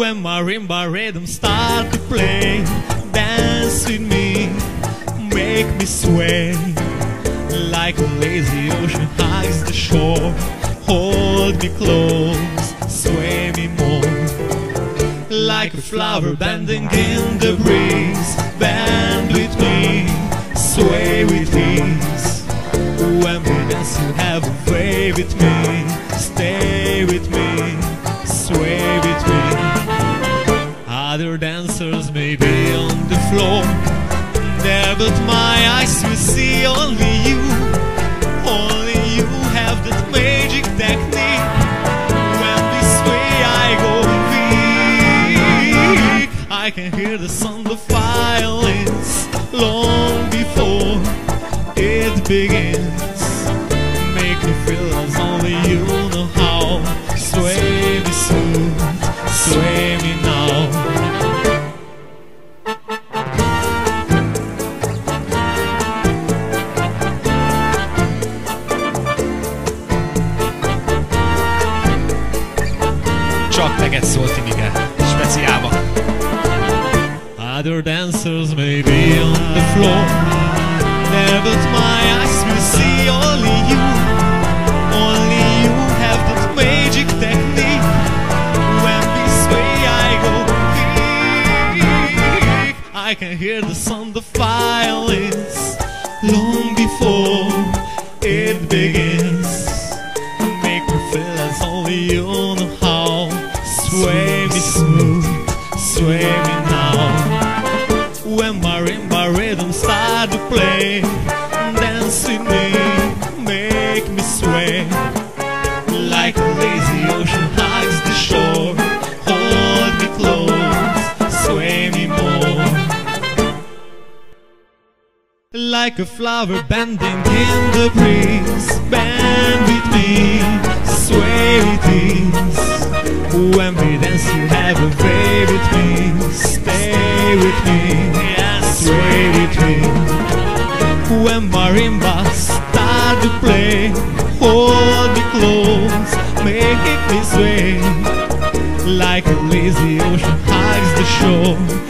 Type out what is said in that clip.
When marimba rhythm start to play, dance with me, make me sway. Like a lazy ocean hugs the shore, hold me close, sway me more. Like a flower bending in the breeze, bend with me, sway with ease. When we dance you have a way with me, stay with me, sway with me. Other dancers may be on the floor there, but my eyes will see only you. Only you have that magic technique. When we sway I go weak. I can hear the sound of violins long before it begins. Make me feel as only you know how. Sway me smooth, sway me now. Csak neked szólt Timike, speciálba. Other dancers may be on the floor there, but my eyes will see only you. Only you have that magic technique. When we sway I go weak. I can hear the sound of violins long before it begins. Make me feel as only you know how. Sway me smooth, sway me now. When marimba rhythm start to play, dance with me, make me sway. Like a lazy ocean hugs the shore, hold me close, sway me more. Like a flower bending in the breeze, bend with me, sway with ease. When we dance you have a way with me, stay with me, yes, sway with me. When marimba start to play, hold me close, make me sway. Like a lazy ocean hugs the shore,